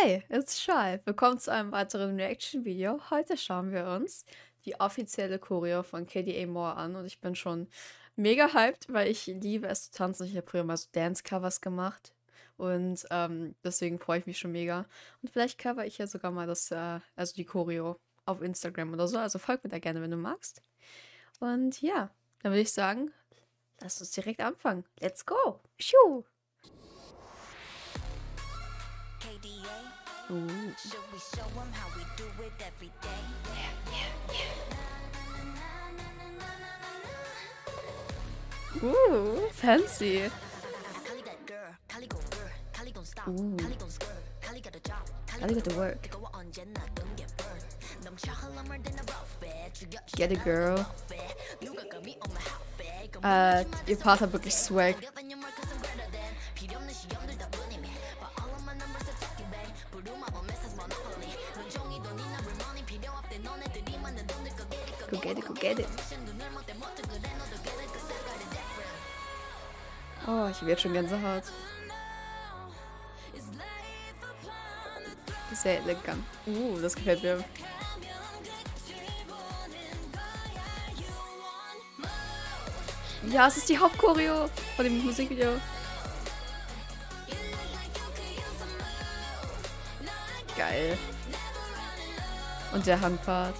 Hi, it's Shy. Willkommen zu einem weiteren Reaction-Video. Heute schauen wir uns die offizielle Choreo von KDA Moore an und ich bin schon mega hyped, weil ich liebe es zu tanzen. Ich habe früher mal so Dance-Covers gemacht und deswegen freue ich mich schon mega. Und vielleicht cover ich ja sogar mal also die Choreo auf Instagram oder so. Also folg mir da gerne, wenn du magst. Und ja, dann würde ich sagen, lass uns direkt anfangen. Let's go! Pschuh! Should we show 'em how we do it every day? Fancy. Kali that girl, Kali gon' girl, Kali gon' stop, Ooh. Kali gon' skirt, Kali got a job, Kali got to work. 뜨거워 언제나 don't get burned. 넘쳐 흘러물 든 rough 죽여 Get it, girl. 누가 감히 on my hot Ihr Part hat wirklich Swag. 필요 없는 시험들 다 뿐이미. But all of my numbers are talking bang. 부루마법 메시지 monopoly. 눈종이 돈이나 real money 필요 없대. 너네들이 만든 돈들 go get it, Go get it, go get it. 눈을 먹대 못해 그래 너도 get it, 'cause I got it different. Oh, ich werde schon Gänsehaut. Sehr elegant. Das gefällt mir. Ja, es ist die Hauptchoreo von dem Musikvideo. Geil. Und der Handpart.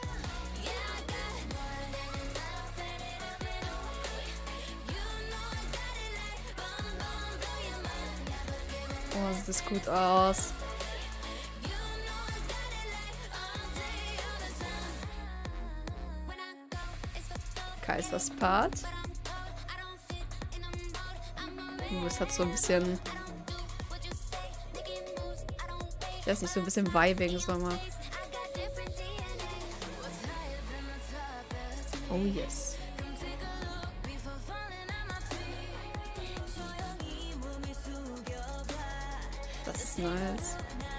Oh, sieht das gut aus. Kaisers Part. Es hat so ein bisschen... Ich weiß nicht, so ein bisschen Vibing, sag mal. Oh yes. Das ist nice.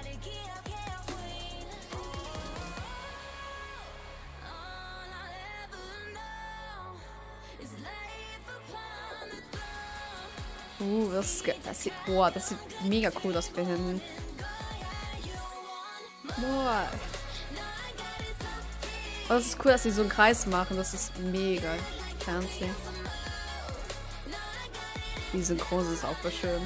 Das sieht mega cool aus für hinten. Boah. Oh, das ist cool, dass sie so einen Kreis machen. Das ist mega fancy. Die Synchron ist auch voll schön.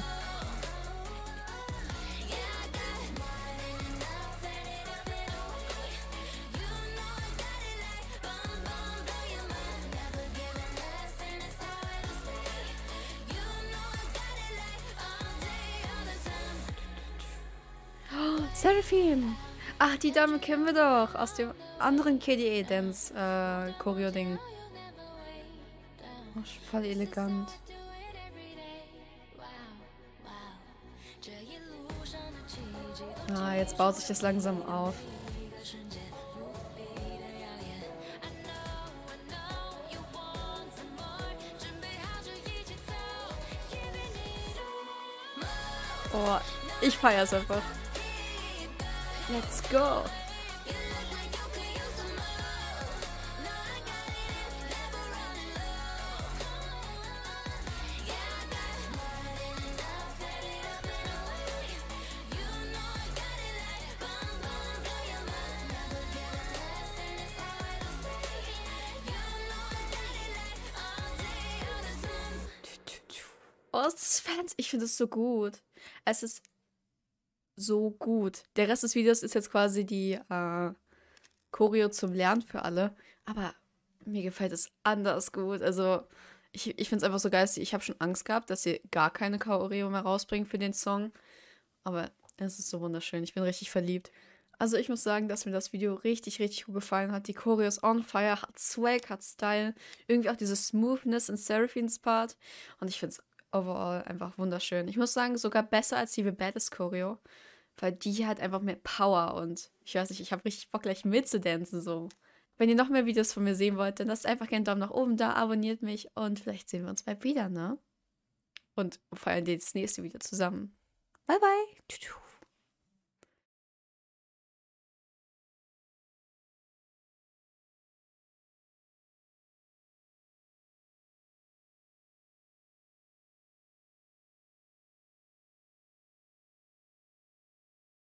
Seraphim! Ach, die Dame kennen wir doch aus dem anderen KDA Dance Choreo-Ding. Oh, voll elegant. Ah, jetzt baut sich das langsam auf. Oh, ich feier's einfach. Let's go! Oh, das ist fancy. Ich finde es so gut. Es ist so gut. Der Rest des Videos ist jetzt quasi die Choreo zum Lernen für alle. Aber mir gefällt es anders gut. Also, ich finde es einfach so geil. Ich habe schon Angst gehabt, dass sie gar keine Choreo mehr rausbringen für den Song. Aber es ist so wunderschön. Ich bin richtig verliebt. Also, ich muss sagen, dass mir das Video richtig, richtig gut gefallen hat. Die Choreo ist on fire, hat Swag, hat Style. Irgendwie auch diese Smoothness in Seraphins Part. Und ich finde es overall einfach wunderschön. Ich muss sagen, sogar besser als die The Baddest Choreo. Weil die hat einfach mehr Power und ich weiß nicht, ich habe richtig Bock, gleich mitzudancen so. Wenn ihr noch mehr Videos von mir sehen wollt, dann lasst einfach gerne einen Daumen nach oben da, abonniert mich und vielleicht sehen wir uns bald wieder, ne? Und feiern das nächste Video zusammen. Bye, bye!